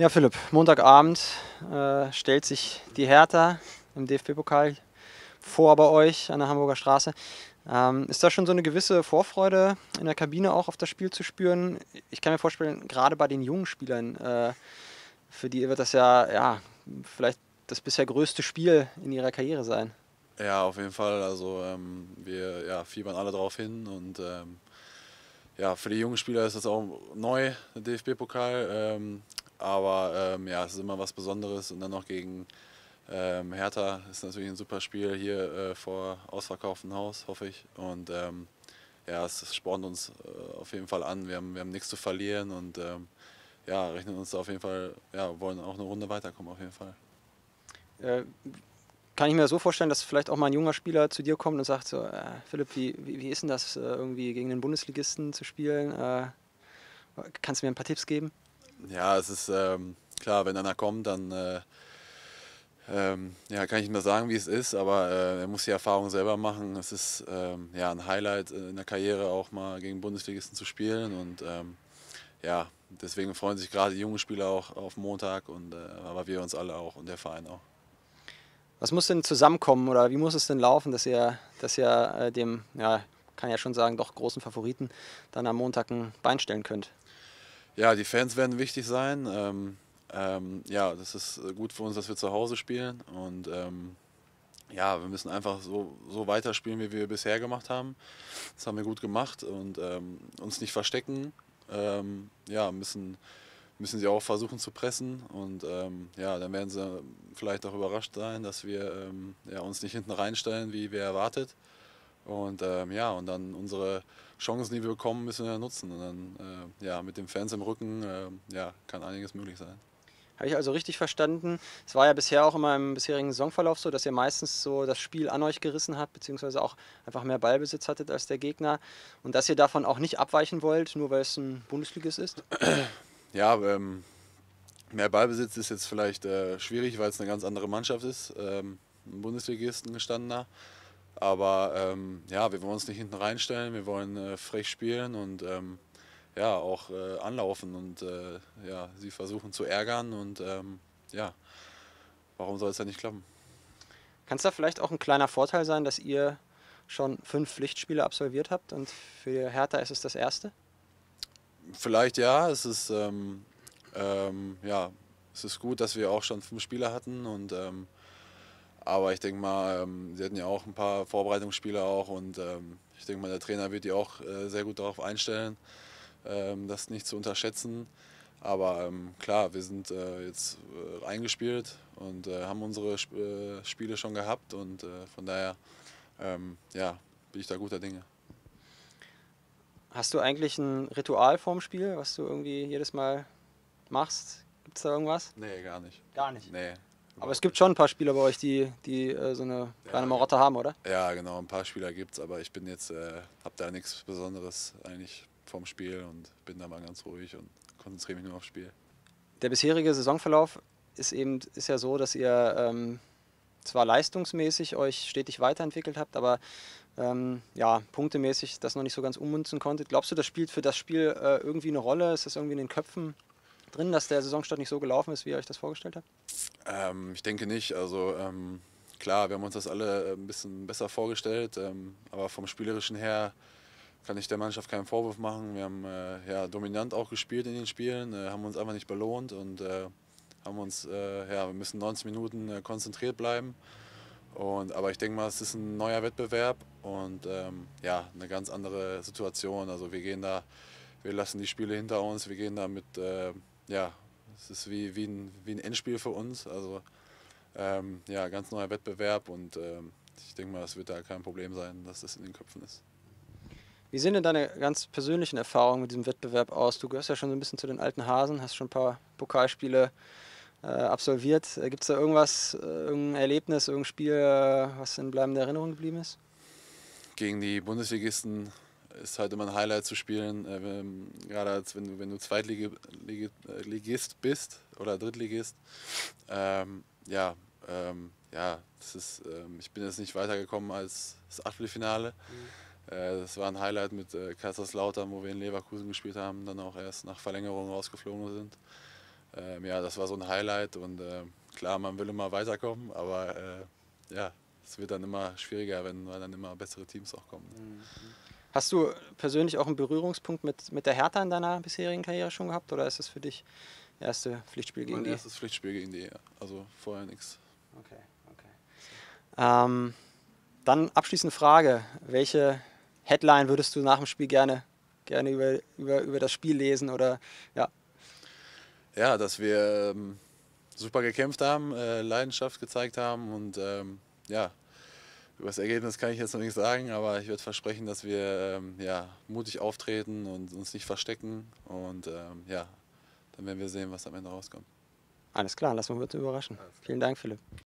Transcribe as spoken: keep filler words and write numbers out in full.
Ja, Philipp, Montagabend äh, stellt sich die Hertha im D F B-Pokal vor bei euch an der Hamburger Straße. Ähm, ist da schon so eine gewisse Vorfreude in der Kabine auch auf das Spiel zu spüren? Ich kann mir vorstellen, gerade bei den jungen Spielern, äh, für die wird das ja, ja vielleicht das bisher größte Spiel in ihrer Karriere sein. Ja, auf jeden Fall. Also ähm, wir ja, fiebern alle drauf hin und ähm, ja, für die jungen Spieler ist das auch neu, der D F B-Pokal. Ähm, aber ähm, ja, es ist immer was Besonderes und dann noch gegen ähm, Hertha ist natürlich ein super Spiel hier äh, vor ausverkauftem Haus, hoffe ich. Und ähm, ja, es, es spornt uns äh, auf jeden Fall an. Wir haben, wir haben nichts zu verlieren und ähm, ja, rechnen uns da auf jeden Fall, ja, wollen auch eine Runde weiterkommen auf jeden Fall. Äh, Kann ich mir so vorstellen, dass vielleicht auch mal ein junger Spieler zu dir kommt und sagt so, äh, Philipp, wie, wie, wie ist denn das, äh, irgendwie gegen den Bundesligisten zu spielen? Äh, kannst du mir ein paar Tipps geben? Ja, es ist ähm, klar, wenn einer kommt, dann äh, Ähm, ja, kann ich nicht mehr sagen, wie es ist, aber äh, er muss die Erfahrung selber machen. Es ist ähm, ja ein Highlight in der Karriere auch mal gegen Bundesligisten zu spielen und ähm, ja, deswegen freuen sich gerade die jungen Spieler auch auf Montag und äh, aber wir uns alle auch und der Verein auch. Was muss denn zusammenkommen oder wie muss es denn laufen, dass ihr, dass ihr äh, dem, ja, kann ja schon sagen, doch großen Favoriten dann am Montag ein Bein stellen könnt? Ja, die Fans werden wichtig sein. Ähm, ähm, ja, das ist gut für uns, dass wir zu Hause spielen und ähm, ja, wir müssen einfach so, so weiterspielen, wie wir bisher gemacht haben. Das haben wir gut gemacht und ähm, uns nicht verstecken. Ähm, ja, müssen, müssen sie auch versuchen zu pressen und ähm, ja, dann werden sie vielleicht auch überrascht sein, dass wir ähm, ja, uns nicht hinten reinstellen, wie wir erwartet. Und ähm, ja, und dann unsere Chancen, die wir bekommen, müssen wir nutzen. Und dann äh, ja, mit den Fans im Rücken äh, ja, kann einiges möglich sein. Habe ich also richtig verstanden? Es war ja bisher auch immer im bisherigen Saisonverlauf so, dass ihr meistens so das Spiel an euch gerissen habt, beziehungsweise auch einfach mehr Ballbesitz hattet als der Gegner und dass ihr davon auch nicht abweichen wollt, nur weil es ein Bundesligist ist? Ja, ähm, mehr Ballbesitz ist jetzt vielleicht äh, schwierig, weil es eine ganz andere Mannschaft ist. Ähm, ein Bundesligisten gestandener. Aber ähm, ja, wir wollen uns nicht hinten reinstellen, wir wollen äh, frech spielen und ähm, ja, auch äh, anlaufen und äh, ja, sie versuchen zu ärgern und ähm, ja, warum soll es ja nicht klappen? Kann es da vielleicht auch ein kleiner Vorteil sein, dass ihr schon fünf Pflichtspiele absolviert habt und für Hertha ist es das erste? Vielleicht ja, es ist ähm, ähm, ja, es ist gut, dass wir auch schon fünf Spieler hatten und ähm, aber ich denke mal, ähm, sie hatten ja auch ein paar Vorbereitungsspiele auch und ähm, ich denke mal, der Trainer wird die auch äh, sehr gut darauf einstellen, ähm, das nicht zu unterschätzen. Aber ähm, klar, wir sind äh, jetzt äh, eingespielt und äh, haben unsere Sp äh, Spiele schon gehabt und äh, von daher ähm, ja, bin ich da guter Dinge. Hast du eigentlich ein Ritual vorm Spiel, was du irgendwie jedes Mal machst? Gibt es da irgendwas? Nee, gar nicht. Gar nicht. Nee, Aber es überhaupt gibt nicht. schon ein paar Spieler bei euch, die, die äh, so eine kleine Ja, Marotte haben, oder? ja, genau, ein paar Spieler gibt's, aber ich bin jetzt, äh, habe da nichts Besonderes eigentlich vorm Spiel und bin da mal ganz ruhig und konzentriere mich nur aufs Spiel. Der bisherige Saisonverlauf ist eben ist ja so, dass ihr ähm, zwar leistungsmäßig euch stetig weiterentwickelt habt, aber ähm, ja, punktemäßig das noch nicht so ganz ummünzen konntet. Glaubst du, das spielt für das Spiel äh, irgendwie eine Rolle? Ist das irgendwie in den Köpfen drin, dass der Saisonstart nicht so gelaufen ist, wie ihr euch das vorgestellt habt? Ähm, ich denke nicht. Also ähm, klar, wir haben uns das alle äh, ein bisschen besser vorgestellt, ähm, aber vom Spielerischen her kann ich der Mannschaft keinen Vorwurf machen. Wir haben äh, ja, dominant auch gespielt in den Spielen, äh, haben uns einfach nicht belohnt und äh, haben uns, äh, ja, wir müssen neunzig Minuten äh, konzentriert bleiben. Und, aber ich denke mal, es ist ein neuer Wettbewerb und ähm, ja, eine ganz andere Situation. Also wir gehen da, wir lassen die Spiele hinter uns, wir gehen da mit, äh, ja, es ist wie, wie, ein, wie ein Endspiel für uns. Also ähm, ja, ganz neuer Wettbewerb und ähm, ich denke mal, es wird da kein Problem sein, dass das in den Köpfen ist. Wie sehen denn deine ganz persönlichen Erfahrungen mit diesem Wettbewerb aus? Du gehörst ja schon so ein bisschen zu den alten Hasen, hast schon ein paar Pokalspiele äh, absolviert. Äh, Gibt es da irgendwas, äh, irgendein Erlebnis, irgendein Spiel, äh, was in bleibender Erinnerung geblieben ist? Gegen die Bundesligisten ist halt immer ein Highlight zu spielen, äh, wenn, gerade als wenn du, wenn du Zweitligist bist oder Drittligist. Ähm, ja, ähm, ja, das ist, ähm, ich bin jetzt nicht weitergekommen als das Achtelfinale. Äh, das war ein Highlight mit äh, Kaiserslautern, wo wir in Leverkusen gespielt haben, dann auch erst nach Verlängerung rausgeflogen sind. ähm, ja, das war so ein Highlight und äh, klar, man will immer weiterkommen, aber äh, ja, es wird dann immer schwieriger, wenn weil dann immer bessere Teams auch kommen. Hast du persönlich auch einen Berührungspunkt mit, mit der Hertha in deiner bisherigen Karriere schon gehabt oder ist es für dich das erste Pflichtspiel gegen Mein die? erstes Pflichtspiel gegen die, ja. Also vorher nichts. Okay, okay. Ähm, dann abschließende Frage. Welche Headline würdest du nach dem Spiel gerne, gerne über, über, über das Spiel lesen? Oder ja, Ja, dass wir ähm, super gekämpft haben, äh, Leidenschaft gezeigt haben und ähm, ja, über das Ergebnis kann ich jetzt noch nicht sagen, aber ich würde versprechen, dass wir ähm, ja, mutig auftreten und uns nicht verstecken und ähm, ja, dann werden wir sehen, was am Ende rauskommt. alles klar, lassen wir uns überraschen. Vielen Dank, Philipp.